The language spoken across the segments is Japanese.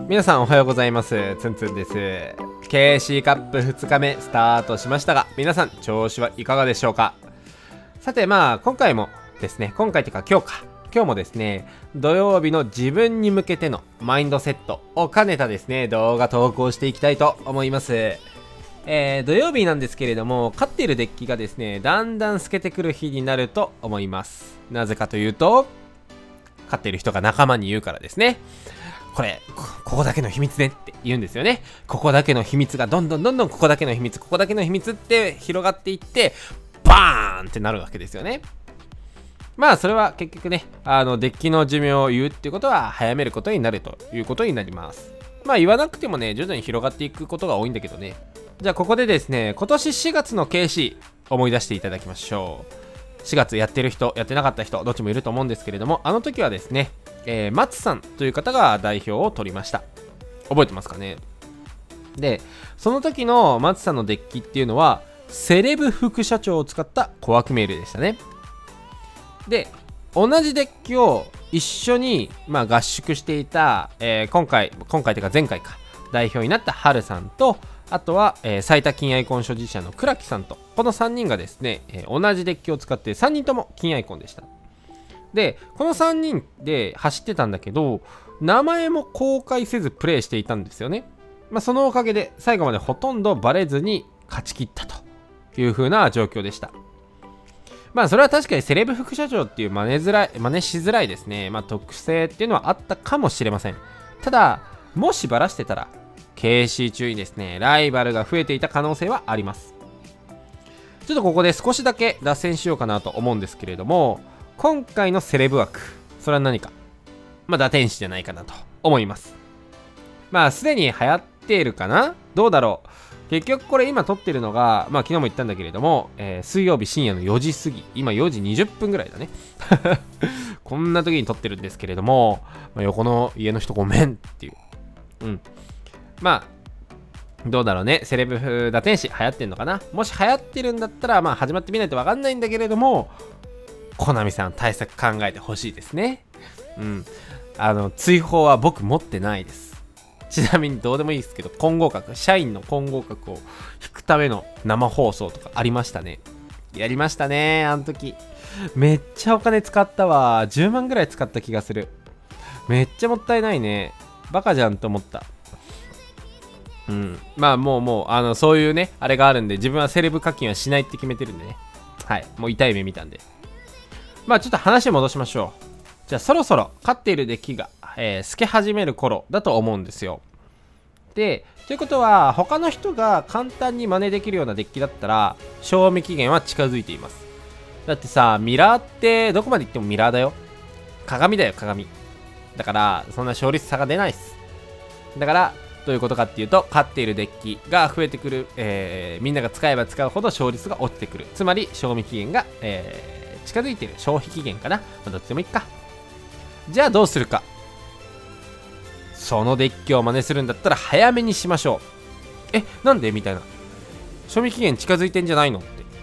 皆さんおはようございます。ツンツンです。KC カップ2日目スタートしましたが、皆さん調子はいかがでしょうか。さて今回もですね、今回というか今日もですね、土曜日の自分に向けてのマインドセットを兼ねたですね、動画投稿していきたいと思います。土曜日なんですけれども、勝っているデッキがですね、だんだん透けてくる日になると思います。なぜかというと、勝っている人が仲間に言うからですね。ここだけの秘密ねって言うんですよね。ここだけの秘密がどんどんここだけの秘密って広がっていって、バーンってなるわけですよね。まあそれは結局ね、デッキの寿命を言うっていうことは早めることになるということになります。まあ言わなくてもね、徐々に広がっていくことが多いんだけどね。じゃあここでですね、今年4月の KC 思い出していただきましょう。4月やってる人、やってなかった人、どっちもいると思うんですけれども、あの時はですね、松さんという方が代表を取りました。覚えてますかね。で、その時の松さんのデッキっていうのは、セレブ副社長を使った小悪メールでしたね。で、同じデッキを一緒に、合宿していた、今回というか前回か、代表になったハルさんと、あとは、最多金アイコン所持者の倉木さんと、この3人がですね、同じデッキを使って3人とも金アイコンでした。で、この3人で走ってたんだけど、名前も公開せずプレイしていたんですよね。そのおかげで最後までほとんどバレずに勝ち切ったという風な状況でした。それは確かにセレブ副社長っていう真似しづらいですね。特性っていうのはあったかもしれません。ただ、もしバラしてたら、KC 中にですね、ライバルが増えていた可能性はあります。ちょっとここで少しだけ脱線しようかなと思うんですけれども、今回のセレブ枠、それは何か、打天使じゃないかなと思います。すでに流行っているかな、どうだろう。結局これ今撮ってるのが、昨日も言ったんだけれども、水曜日深夜の4時過ぎ、今4時20分ぐらいだね。こんな時に撮ってるんですけれども、横の家の人ごめんっていう。どうだろうね。セレブ打天使流行ってんのかな。もし流行ってるんだったら、始まってみないとわかんないんだけれども、コナミさん対策考えてほしいですね。追放は僕持ってないです。ちなみにどうでもいいですけど、混合格、社員の混合格を引くための生放送とかありましたね。やりましたね、あの時。めっちゃお金使ったわ。10万ぐらい使った気がする。めっちゃもったいないね。バカじゃんと思った。もう、そういうね、あれがあるんで、自分はセレブ課金はしないって決めてるんでね。はい、もう痛い目見たんで。ちょっと話戻しましょう。じゃあそろそろ勝っているデッキが、透け始める頃だと思うんですよ。で、ということは他の人が簡単に真似できるようなデッキだったら賞味期限は近づいています。だってさ、ミラーってどこまで行ってもミラーだよ。鏡だよ、鏡。だからそんな勝率差が出ないっす。だからどういうことかっていうと、勝っているデッキが増えてくる、みんなが使えば使うほど勝率が落ちてくる。つまり賞味期限が、近づいている。消費期限かな、どっちでもいいか。じゃあどうするか。そのデッキを真似するんだったら早めにしましょう。なんでみたいな。賞味期限近づいてんじゃないのって。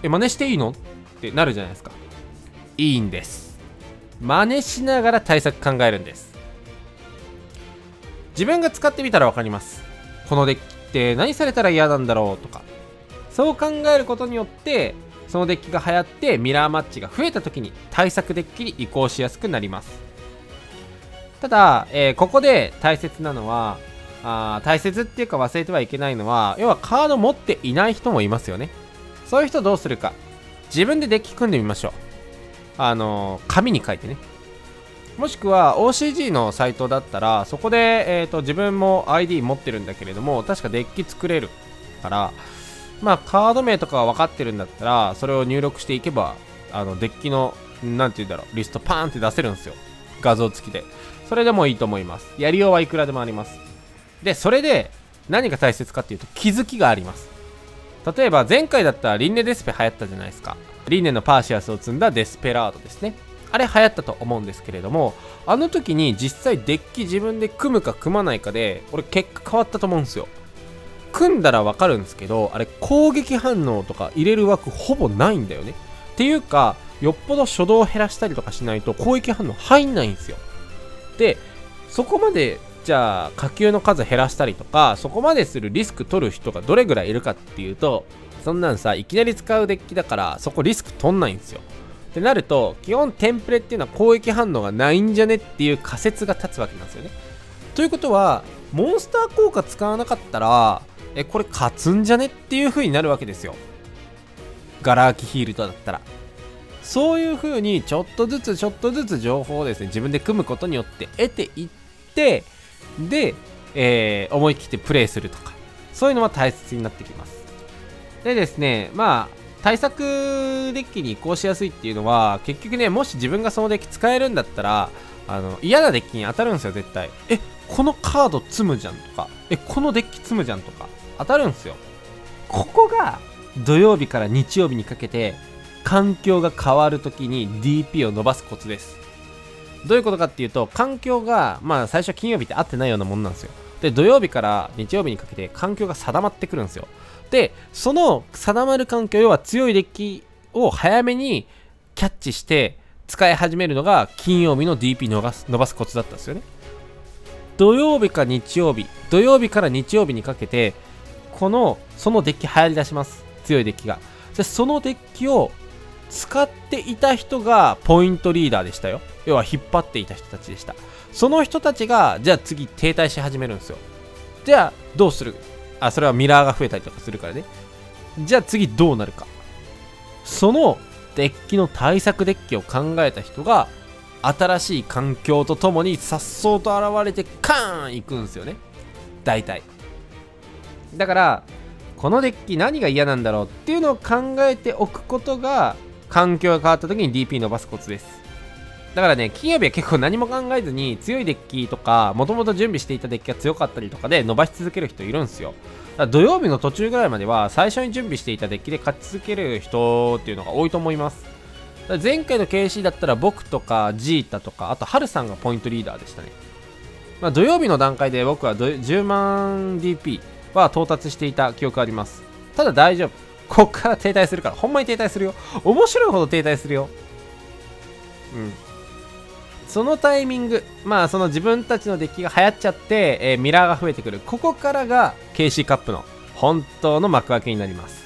真似していいのってなるじゃないですか。いいんです。真似しながら対策考えるんです。自分が使ってみたら分かります。このデッキって何されたら嫌なんだろうとか。そう考えることによって、そのデッキが流行ってミラーマッチが増えた時に対策デッキに移行しやすくなります。ただ、ここで大切なのは、大切っていうか忘れてはいけないのは、要はカード持っていない人もいますよね。そういう人どうするか。自分でデッキ組んでみましょう。紙に書いてね。もしくは OCG のサイトだったら、そこで、自分も ID 持ってるんだけれども、確かデッキ作れるから、カード名とかは分かってるんだったら、それを入力していけば、デッキの、リストパーンって出せるんですよ。画像付きで。それでもいいと思います。やりようはいくらでもあります。で、それで、何が大切かっていうと、気づきがあります。例えば、前回だったらリンネデスペ流行ったじゃないですか。リンネのパーシアスを積んだデスペラードですね。あれ流行ったと思うんですけれども、あの時に実際デッキ自分で組むか組まないかで、俺結果変わったと思うんですよ。組んだらわかるんですけど、あれ攻撃反応とか入れる枠ほぼないんだよね。っていうか、よっぽど初動を減らしたりとかしないと攻撃反応入んないんですよ。で、そこまでじゃあ火球の数減らしたりとか、そこまでするリスク取る人がどれぐらいいるかっていうと、そんなんさ、いきなり使うデッキだからそこリスク取んないんですよ。ってなると、基本テンプレっていうのは攻撃反応がないんじゃねっていう仮説が立つわけなんですよね。ということは、モンスター効果使わなかったらこれ勝つんじゃねっていう風になるわけですよ。ガラ空きヒールドだったら。そういう風にちょっとずつ情報をですね、自分で組むことによって得ていって、で、思い切ってプレイするとか、そういうのは大切になってきます。でですね、まあ対策デッキに移行しやすいっていうのは、結局ね、もし自分がそのデッキ使えるんだったら、嫌なデッキに当たるんですよ、絶対。このカード積むじゃんとか、このデッキ積むじゃんとか当たるんですよ。ここが土曜日から日曜日にかけて環境が変わるときに DP を伸ばすコツです。どういうことかっていうと、環境がまあ最初金曜日って合ってないようなもんなんですよ。で、土曜日から日曜日にかけて環境が定まってくるんですよ。で、その定まる環境、要は強いデッキを早めにキャッチして使い始めるのが金曜日の DP 伸ばすコツだったんですよね。土曜日から日曜日にかけてそのデッキ流行り出します。強いデッキが。で、そのデッキを使っていた人がポイントリーダーでしたよ。要は引っ張っていた人たちでした。その人たちがじゃあ次停滞し始めるんですよ。じゃあどうする？それはミラーが増えたりとかするからね。じゃあ次どうなるか。そのデッキの対策デッキを考えた人が新しい環境とともに颯爽と現れてカーン行くんですよね。大体。だからこのデッキ何が嫌なんだろうっていうのを考えておくことが環境が変わった時に DP 伸ばすコツです。だからね、金曜日は結構何も考えずに強いデッキとかもともと準備していたデッキが強かったりとかで伸ばし続ける人いるんですよ。だから土曜日の途中ぐらいまでは最初に準備していたデッキで勝ち続ける人っていうのが多いと思います。だから前回の KC だったら僕とかジータとか、あとハルさんがポイントリーダーでしたね。まあ、土曜日の段階で僕は10万 DP は到達していた記憶あります。ただ大丈夫。こっから停滞するから。ほんまに停滞するよ。面白いほど停滞するよ。うん。そのタイミング、まあその自分たちのデッキが流行っちゃって、ミラーが増えてくる。ここからが KC カップの本当の幕開けになります。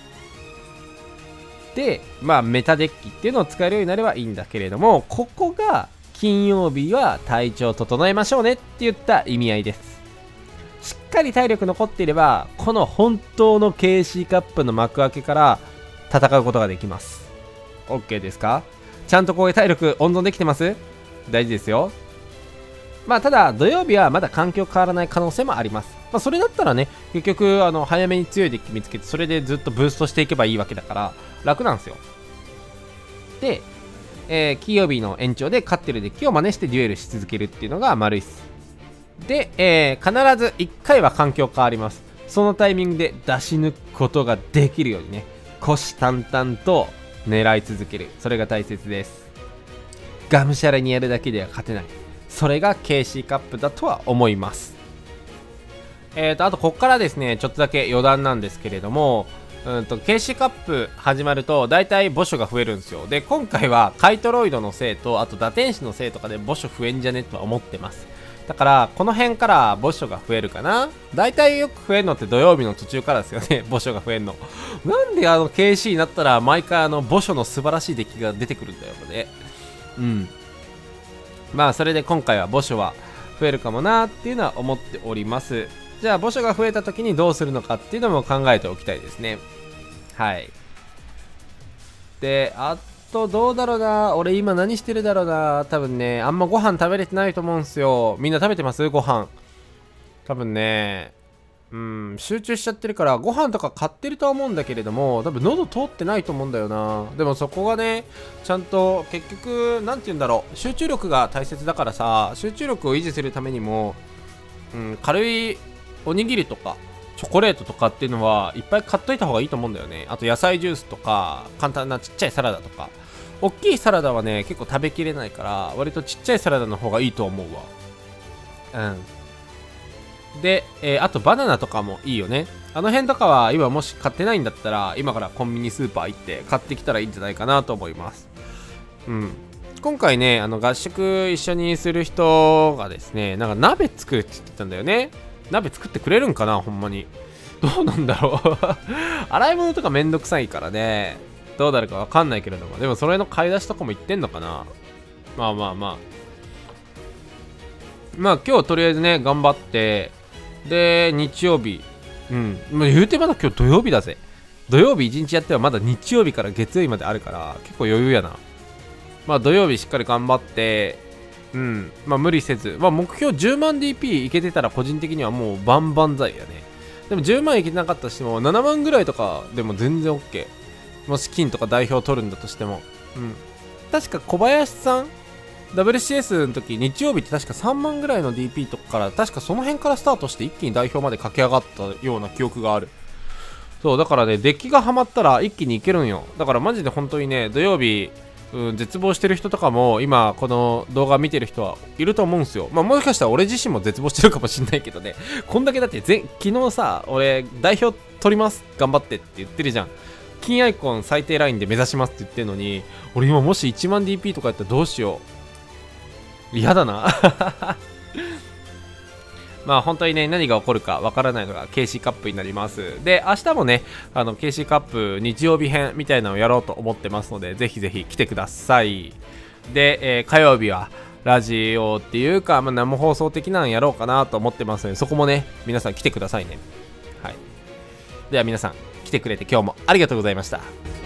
で、まあメタデッキっていうのを使えるようになればいいんだけれども、ここが金曜日は体調整えましょうねって言った意味合いです。しっかり体力残っていれば、この本当の KC カップの幕開けから戦うことができます。 OK ですか？ちゃんとこういう体力温存できてます？大事ですよ。まあただ土曜日はまだ環境変わらない可能性もあります。まあそれだったらね、結局早めに強いデッキ見つけて、それでずっとブーストしていけばいいわけだから楽なんですよ。で、金曜日の延長で勝ってるデッキを真似してデュエルし続けるっていうのが丸いっす。で、必ず1回は環境変わります。そのタイミングで出し抜くことができるようにね、虎視眈々と狙い続ける。それが大切です。がむしゃらにやるだけでは勝てない。それが KC カップだとは思います。あとこっからですね、ちょっとだけ余談なんですけれども、KC カップ始まると大体墓所が増えるんですよ。で、今回はカイトロイドのせいと、あと打天使のせいとかで墓所増えんじゃねとは思ってます。だからこの辺から墓所が増えるかな。大体よく増えるのって土曜日の途中からですよね。墓所が増えるの。なんでKC になったら毎回墓所の素晴らしいデッキが出てくるんだよね。うん。まあそれで今回は墓所は増えるかもなっていうのは思っております。じゃあ墓所が増えた時にどうするのかっていうのも考えておきたいですね。はい。で、あとどうだろうな。俺今何してるだろうな。多分ね、あんまご飯食べれてないと思うんすよ。みんな食べてます？ご飯。多分ね、集中しちゃってるからご飯とか買ってるとは思うんだけれども、多分喉通ってないと思うんだよな。でもそこがね、ちゃんと結局なんて言うんだろう、集中力が大切だからさ、集中力を維持するためにも、軽いおにぎりとかチョコレートとかっていうのはいっぱい買っといた方がいいと思うんだよね。あと野菜ジュースとか簡単なちっちゃいサラダとか。大きいサラダはね結構食べきれないから、割とちっちゃいサラダの方がいいと思うわ。で、あとバナナとかもいいよね。あの辺とかは今もし買ってないんだったら、今からコンビニスーパー行って買ってきたらいいんじゃないかなと思います。 今回ね、合宿一緒にする人がですね、なんか鍋作るって言ってたんだよね。鍋作ってくれるんかな、ほんまに。どうなんだろう洗い物とかめんどくさいからね、どうなるかわかんないけれども、でもそれの買い出しとかも言ってんのかな。まあまあまあ。まあ今日とりあえずね、頑張って、で、日曜日。もう言うてまだ今日土曜日だぜ。土曜日1日やってはまだ日曜日から月曜日まであるから、結構余裕やな。まあ土曜日しっかり頑張って、まあ無理せず、まあ目標10万 DP いけてたら個人的にはもう万々歳やね。でも10万いけてなかったとしても、7万ぐらいとかでも全然 OK。もし金とか代表取るんだとしても。確か小林さんWCS の時、日曜日って確か3万ぐらいの DP とかから、確かその辺からスタートして一気に代表まで駆け上がったような記憶がある。そう、だからね、デッキがハマったら一気にいけるんよ。だからマジで本当にね、土曜日、絶望してる人とかも、今、この動画見てる人はいると思うんすよ。まあもしかしたら俺自身も絶望してるかもしんないけどね。こんだけだって、昨日さ、俺、代表取ります。頑張ってって言ってるじゃん。金アイコン最低ラインで目指しますって言ってるのに、俺今もし1万 DP とかやったらどうしよう。嫌だな。まあ本当にね、何が起こるかわからないのが KC カップになります。で、明日もね、KC カップ日曜日編みたいなのをやろうと思ってますので、ぜひぜひ来てください。で、火曜日はラジオっていうか、まあ、生放送的なのやろうかなと思ってますので、そこもね、皆さん来てくださいね。はい。では皆さん、来てくれて今日もありがとうございました。